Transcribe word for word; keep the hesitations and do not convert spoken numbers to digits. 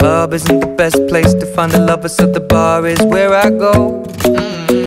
club isn't the best place to find a lover, so the bar is where I go.